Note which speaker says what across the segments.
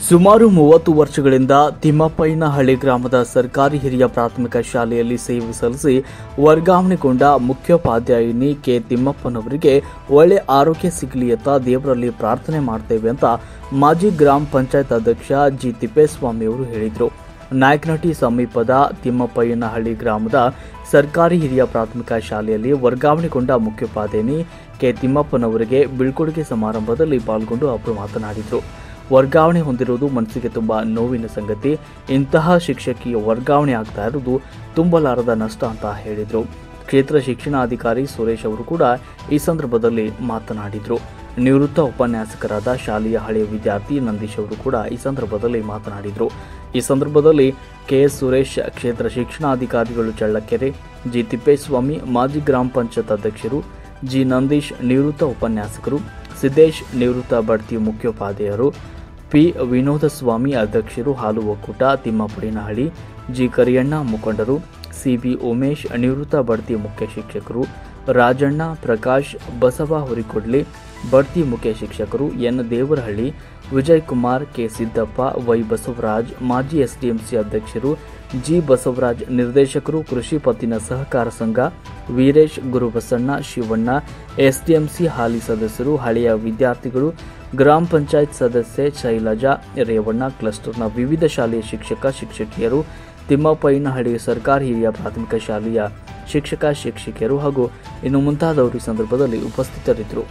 Speaker 1: ಸುಮಾರು 30 ವರ್ಷಗಳಿಂದ ತಿಮ್ಮಪ್ಪಯ್ಯನಹಳ್ಳಿ ಗ್ರಾಮದ ಸರ್ಕಾರಿ ಹಿರಿಯ ಪ್ರಾಥಮಿಕ ಶಾಲೆಯಲ್ಲಿ ಸೇವೆ ಸಲ್ಲಿಸಿ ವರ್ಗಾವಣೆಗೊಂಡ ಮುಖ್ಯೋಪಾಧ್ಯಾಯಿನಿ ಕೆ ತಿಮ್ಮಪ್ಪನವರಿಗೆ ಒಳ್ಳೆ ಆರೋಗ್ಯ ಸಿಗಲಿ ಅಂತ ದೇವರಲ್ಲಿ ಪ್ರಾರ್ಥನೆ ಮಾಡ್ತೇವೆ ಅಂತ ಮಾಜಿ ಗ್ರಾಮ ಪಂಚಾಯತ್ ಅಧ್ಯಕ್ಷ ಜಿ ತಿಪ್ಪೇಸ್ವಾಮಿ ಅವರು ಹೇಳಿದರು. ನಾಯಕನಹಟ್ಟಿ ಸಮೀಪದ ತಿಮ್ಮಪ್ಪಯ್ಯನಹಳ್ಳಿ ಗ್ರಾಮದ ಸರ್ಕಾರಿ ಹಿರಿಯ ಪ್ರಾಥಮಿಕ ಶಾಲೆಯಲ್ಲಿ ವರ್ಗಾವಣೆಗೊಂಡ ಮುಖ್ಯೋಪಾಧ್ಯಾಯಿನಿ ಕೆ ತಿಮ್ಮಪ್ಪನವರಿಗೆ ಬೀಳ್ಕೊಡುಗೆ ಸಮಾರಂಭದಲ್ಲಿ ಪಾಲ್ಗೊಂಡು ಅವರು ಮಾತನಾಡಿದರು. ವರ್ಗಾವಣೆ ಹೊಂದಿರುವುದು ಮನಸ್ಸಿಗೆ ತುಂಬ ನೋವಿನ ಸಂಗತಿ. ಇಂತಹ ಶಿಕ್ಷಕಿಯ ವರ್ಗಾವಣೆ ಆಗ್ತಾ ಇರುವುದು ತುಂಬಲಾರದ ನಷ್ಟ ಅಂತ ಹೇಳಿದರು. ಕ್ಷೇತ್ರ ಶಿಕ್ಷಣಾಧಿಕಾರಿ ಸುರೇಶ್ ಅವರು ಕೂಡ ಈ ಸಂದರ್ಭದಲ್ಲಿ ಮಾತನಾಡಿದರು. ನಿವೃತ್ತ ಉಪನ್ಯಾಸಕರಾದ ಶಾಲೆಯ ಹಳೆಯ ವಿದ್ಯಾರ್ಥಿ ನಂದೀಶ್ ಅವರು ಕೂಡ ಈ ಸಂದರ್ಭದಲ್ಲಿ ಮಾತನಾಡಿದರು. ಈ ಸಂದರ್ಭದಲ್ಲಿ ಕೆಎಸ್ ಸುರೇಶ್, ಕ್ಷೇತ್ರ ಶಿಕ್ಷಣಾಧಿಕಾರಿಗಳು ಚಳ್ಳಕೆರೆ, ಜಿ ತಿಪ್ಪೇಸ್ವಾಮಿ, ಮಾಜಿ ಗ್ರಾಮ ಪಂಚಾಯತ್ ಅಧ್ಯಕ್ಷರು, ಜಿ ನಂದೀಶ್ ನಿವೃತ್ತ ಉಪನ್ಯಾಸಕರು, ಸಿದ್ದೇಶ್ ನಿವೃತ್ತ ಬಡ್ತಿ ಮುಖ್ಯೋಪಾಧ್ಯಾಯರು, ಪಿ ವಿನೋದಸ್ವಾಮಿ ಅಧ್ಯಕ್ಷರು, ಹಾಲು ಒಕ್ಕೂಟ ತಿಮ್ಮಪ್ಪಯ್ಯನಹಳ್ಳಿ, ಜಿ ಕರಿಯಣ್ಣ ಮುಖಂಡರು, ಸಿಬಿ ಉಮೇಶ್ ನಿವೃತ್ತ ಬಡ್ತಿ ಮುಖ್ಯ ಶಿಕ್ಷಕರು, ರಾಜಣ್ಣ, ಪ್ರಕಾಶ್, ಬಸವ ಹುರಿಕೊಡ್ಲಿ ಬಡ್ತಿ ಮುಖ್ಯ ಶಿಕ್ಷಕರು, N Devarahalli, Vijay Kumar, K Siddappa, Y Basavaraj ಮಾಜಿ ಎಸ್ಡಿಎಂಸಿ ಅಧ್ಯಕ್ಷರು, ಜಿ ಬಸವರಾಜ್ ನಿರ್ದೇಶಕರು, ಕೃಷಿ ಪತ್ತಿನ ಸಹಕಾರ ಸಂಘ, ವೀರೇಶ್, ಗುರುಬಸಣ್ಣ, ಶಿವಣ್ಣ, ಎಸ್ಡಿಎಂಸಿ ಹಾಲಿ ಸದಸ್ಯರು, ಹಳೆಯ ವಿದ್ಯಾರ್ಥಿಗಳು, ಗ್ರಾಮ ಪಂಚಾಯತ್ ಸದಸ್ಯೆ ಶೈಲಜಾ, ರೇವಣ್ಣ, ಕ್ಲಸ್ಟರ್ನ ವಿವಿಧ ಶಾಲೆಯ ಶಿಕ್ಷಕ ಶಿಕ್ಷಕಿಯರು, ತಿಮ್ಮಪ್ಪಯ್ಯನಹಳ್ಳಿ ಸರ್ಕಾರಿ ಹಿರಿಯ ಪ್ರಾಥಮಿಕ ಶಾಲೆಯ ಶಿಕ್ಷಕ ಶಿಕ್ಷಕಿಯರು ಹಾಗೂ ಇನ್ನು ಮುಂತಾದವರು ಈ ಸಂದರ್ಭದಲ್ಲಿ ಉಪಸ್ಥಿತರಿದ್ದರು.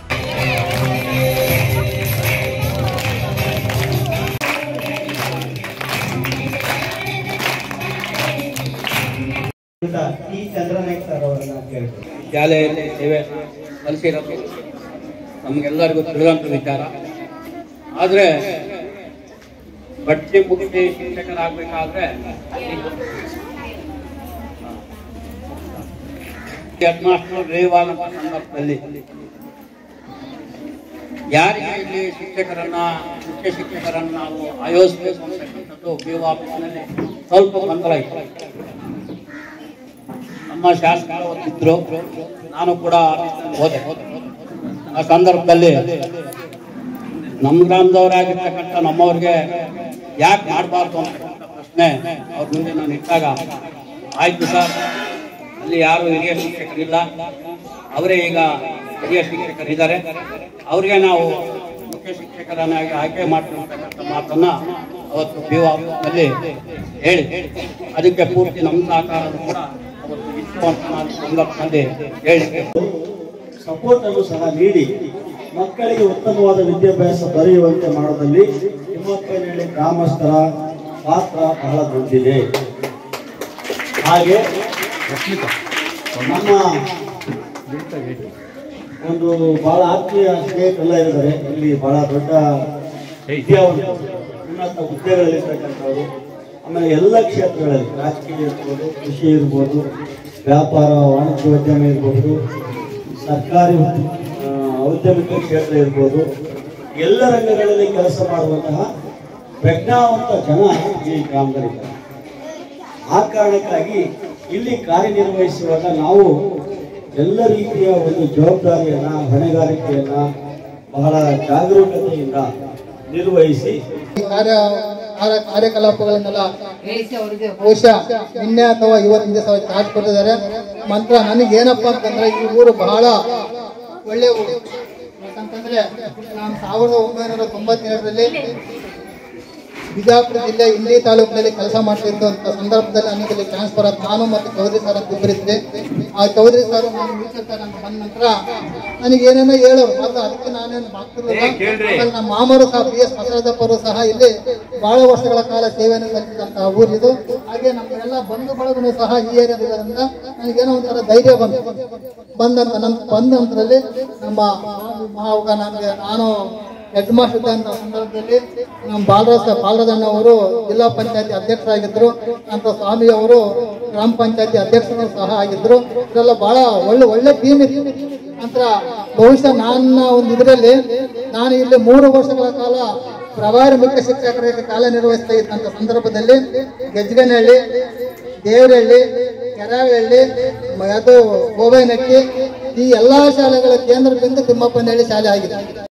Speaker 2: ಶಾಲೆಯಲ್ಲಿ ಸೇವೆ ಸಲ್ಲಿಸಿರೋದು ನಮಗೆಲ್ಲರಿಗೂ ತಿಳಿದಂಥ ವಿಚಾರ. ಆದರೆ ಬಡ್ತಿ ಮುಖ್ಯ ಶಿಕ್ಷಕರಾಗಬೇಕಾದ್ರೆ ಹೆಡ್ ಮಾಸ್ಟರ್ ರೇವಾನಂದ ಸಂದರ್ಭದಲ್ಲಿ ಯಾರಿಗೆ ಇಲ್ಲಿ ಮುಖ್ಯ ಶಿಕ್ಷಕರನ್ನು ನಾವು ಆಯೋಜಿಸಬೇಕು ಅಂತಕ್ಕಂಥದ್ದು BO ಆಫೀಸ್ನಲ್ಲಿ ಸ್ವಲ್ಪ ಗೊಂದಲ ಇತ್ತು. ನಮ್ಮ ಶಾಸಕರು ಇದ್ರು, ನಾನು ಕೂಡ ಹೋದೆ. ಆ ಸಂದರ್ಭದಲ್ಲಿ ನಮ್ಮ ಗ್ರಾಮದವರಾಗಿರ್ತಕ್ಕಂಥ ನಮ್ಮವ್ರಿಗೆ ಯಾಕೆ ಮಾಡಬಾರ್ದು ಅಂತಕ್ಕಂಥ ಪ್ರಶ್ನೆ ಅವ್ರ ಮುಂದೆ ನಾನು ಇಟ್ಟಾಗ, ಆಯ್ತು ಸರ್, ಅಲ್ಲಿ ಯಾರು ಹಿರಿಯ ಶಿಕ್ಷಕರಿಲ್ಲ, ಅವರೇ ಈಗ ಹಿರಿಯ ಶಿಕ್ಷಕರಿದ್ದಾರೆ, ಅವ್ರಿಗೆ ನಾವು ಮುಖ್ಯ ಶಿಕ್ಷಕರನ್ನಾಗಿ ಆಯ್ಕೆ ಮಾಡ್ತಕ್ಕಂಥ ಮಾತನ್ನ ಅವತ್ತು BO ಆಫೀಸ್ನಲ್ಲಿ ಹೇಳಿ, ಅದಕ್ಕೆ ಪೂರ್ತಿ ನಮ್ಮ ಸಹಕಾರ ಕೂಡ ಅವತ್ತು ಇತ್ತು ಅಂತ ನಾನು ಸಂದರ್ಭದಲ್ಲಿ ಹೇಳಿ
Speaker 3: ಸಪೋರ್ಟ್ ಅನ್ನು ಸಹ ನೀಡಿ ಮಕ್ಕಳಿಗೆ ಉತ್ತಮವಾದ ವಿದ್ಯಾಭ್ಯಾಸ ದೊರೆಯುವಂತೆ ಮಾಡೋದಲ್ಲಿ ತಿಮ್ಮಪ್ಪಯ್ಯನಹಳ್ಳಿ ಗ್ರಾಮಸ್ಥರ ಪಾತ್ರ ಬಹಳ ದೊಡ್ಡದಿದೆ. ಹಾಗೆ ನಮ್ಮ ಒಂದು ಬಹಳ ಆತ್ಮೀಯ ಸ್ನೇಹಿತರೆಲ್ಲ ಇದ್ದಾರೆ. ಇಲ್ಲಿ ಬಹಳ ದೊಡ್ಡ ವಿದ್ಯಾವಂತರು, ಉನ್ನತ ಹುದ್ದೆಗಳಲ್ಲಿರ್ತಕ್ಕಂಥವ್ರು, ಆಮೇಲೆ ಎಲ್ಲ ಕ್ಷೇತ್ರಗಳಲ್ಲಿ ರಾಜಕೀಯ ಇರ್ಬೋದು, ಕೃಷಿ ಇರ್ಬೋದು, ವ್ಯಾಪಾರ ವಾಣಿಜ್ಯೋದ್ಯಮ ಇರ್ಬೋದು, ಸರ್ಕಾರಿ ಔದ್ಯಮಿಕ ಕ್ಷೇತ್ರ ಇರ್ಬೋದು, ಎಲ್ಲ ರಂಗಗಳಲ್ಲಿ ಕೆಲಸ ಮಾಡುವಂತಹ ಪ್ರಜ್ಞಾವಂತ ಜನ ಈ ಗ್ರಾಮದಲ್ಲಿದ್ದಾರೆ. ಆ ಕಾರಣಕ್ಕಾಗಿ ಇಲ್ಲಿ ಕಾರ್ಯನಿರ್ವಹಿಸುವಾಗ ನಾವು ಎಲ್ಲ ರೀತಿಯ ಒಂದು ಜವಾಬ್ದಾರಿಯನ್ನ, ಹೊಣೆಗಾರಿಕೆಯನ್ನ ಬಹಳ ಜಾಗರೂಕತೆಯಿಂದ ನಿರ್ವಹಿಸಿ
Speaker 4: ಕಾರ್ಯಕಲಾಪಗಳನ್ನೆಲ್ಲ ನಡೆಸಿ ಅವರಿಗೆ ಬಹುಶಃ ನಿನ್ನೆ ಅಥವಾ ಇವತ್ತಿನ ದಿವಸ ಚಾರ್ಜ್ ಕೊಟ್ಟಿದ್ದಾರೆ. ಮಾತ್ರ ನನಗೇನಪ್ಪ ಅಂತಂದ್ರೆ ಈ ಊರು ಬಹಳ ಒಳ್ಳೆ ಊರು. ಯಾಕಂತಂದ್ರೆ ನಾನು 1997ರಲ್ಲಿ ಬಿಜಾಪುರ ಜಿಲ್ಲೆ ಇಂಡಿ ತಾಲೂಕಿನಲ್ಲಿ ಕೆಲಸ ಮಾಡ್ತಿದ್ದಂಥ ಸಂದರ್ಭದಲ್ಲಿ ನನಗೆ ಇಲ್ಲಿ ಟ್ರಾನ್ಸ್ಫರ್ ಆದ. ನಾನು ಮತ್ತು ಚೌಧರಿ ಸರ್ ಅಂತ ಇಬ್ಬರಿದ್ದೆ. ಆ ಚೌಧರಿ ಸರ್ ನಾನು ಮೀಸಲ್ತಾರೆ ಅಂತ ಬಂದ ನಂತರ ನನಗೆ ಏನೇನೋ ಹೇಳೋರು, ಮತ್ತು ಅದಕ್ಕೆ ನಾನೇನು ಆಗ್ತಿರಲಿಲ್ಲ. ನಮ್ಮ ಮಾಮರು ಸಹ BS ಬಸವರಾಜಪ್ಪರು ಸಹ ಇಲ್ಲಿ ಬಹಳ ವರ್ಷಗಳ ಕಾಲ ಸೇವೆಯನ್ನು ಸಲ್ಲಿಸಿದಂತಹ ಊರಿದು. ಹಾಗೆ ನಮ್ಮೆಲ್ಲ ಬಂಧು ಬಳಗನು ಸಹ ಈ ಏರಿಯಾದಿಂದ ನನಗೇನೋ ಒಂಥರ ಧೈರ್ಯ ಬಂದಂತರಲ್ಲಿ ನಮ್ಮ ಮಹಾವಾಗ ನಾನು ಹೆಡ್ ಮಾಸ್ಟರ್ ಇದ್ದಂಥ ಸಂದರ್ಭದಲ್ಲಿ ನಮ್ಮ ಬಾಲರಾಜಣ್ಣ ಅವರು ಜಿಲ್ಲಾ ಪಂಚಾಯತಿ ಅಧ್ಯಕ್ಷರಾಗಿದ್ದರು. ಅಂತ ಸ್ವಾಮಿ ಅವರು ಗ್ರಾಮ ಪಂಚಾಯತಿ ಅಧ್ಯಕ್ಷರು ಸಹ ಆಗಿದ್ರು. ಇದೆಲ್ಲ ಬಹಳ ಒಳ್ಳೆ ಟೀಮ್ ಇತ್ತು. ನಂತರ ಬಹುಶಃ ನನ್ನ ಒಂದು ಇದರಲ್ಲಿ ನಾನು ಇಲ್ಲಿ 3 ವರ್ಷಗಳ ಕಾಲ ಪ್ರಭಾರಿ ಮುಖ್ಯ ಶಿಕ್ಷಕರಿಗೆ ಕಾರ್ಯನಿರ್ವಹಿಸ್ತಾ ಇದ್ದಂಥ ಸಂದರ್ಭದಲ್ಲಿ ಗಜ್ಗನಹಳ್ಳಿ, ದೇವರಹಳ್ಳಿ, ಕೆರಾವಹಳ್ಳಿ, ಅದು ಗೋಬೈನಟ್ಟಿ ಈ ಎಲ್ಲಾ ಶಾಲೆಗಳ ಕೇಂದ್ರ ಬಿಂದು ತಿಮ್ಮಪ್ಪನಹಳ್ಳಿ ಶಾಲೆ ಆಗಿದೆ.